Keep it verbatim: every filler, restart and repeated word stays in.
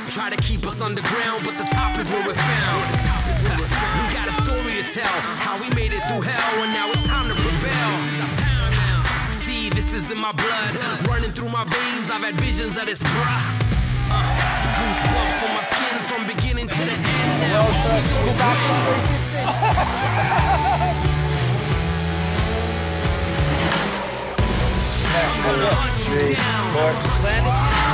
Try to keep us underground, but the top is where we're found. We got a story to tell, how we made it through hell, and now it's time to prevail. See, this is in my blood, running through my veins. I've had visions of this, bruh. Goosebumps on my skin from beginning to the end. Now all we do is win. I'm gonna hunt you down.